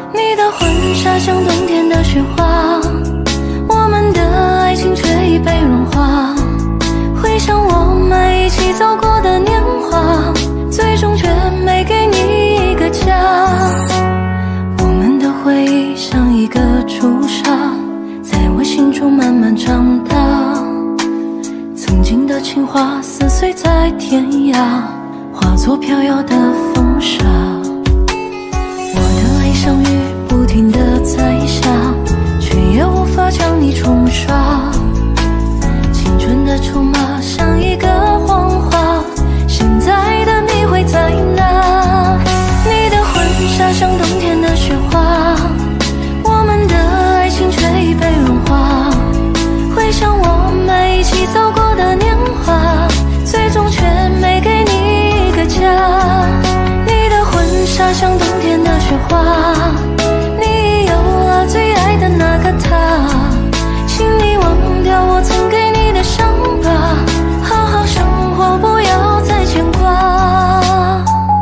你的婚纱像冬天的雪花，我们的爱情却已被融化。回想我们一起走过的年华，最终却没给你一个家。我们的回忆像一个朱砂，在我心中慢慢长大。曾经的情话撕碎在天涯，化作飘摇的风沙。我的泪像雨不停地在下，却也无法将你冲刷。青春的筹码像一个谎话，现在的你会在哪？你的婚纱像冬天的雪花，我们的爱情却已被融化。回想我们一起走过的年华，最终却没给你一个家。你的婚纱像冬天的雪花，你已有了最爱的那个他。请你忘掉我曾给你的伤疤，好好生活，不要再牵挂。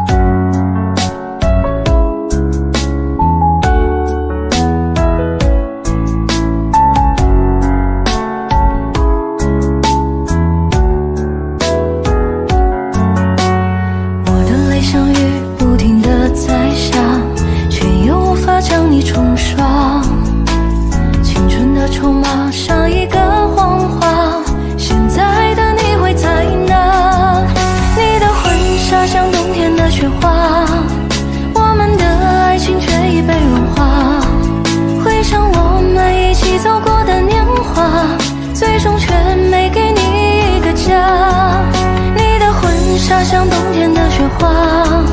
我的泪像雨不停地在下，却又无法将你冲刷。青春的筹码像一个谎话，现在的你会在哪？你的婚纱像冬天的雪花，我们的爱情却已被融化。回想我们一起走过的年华，最终却没给你一个家。你的婚纱像冬天的雪花，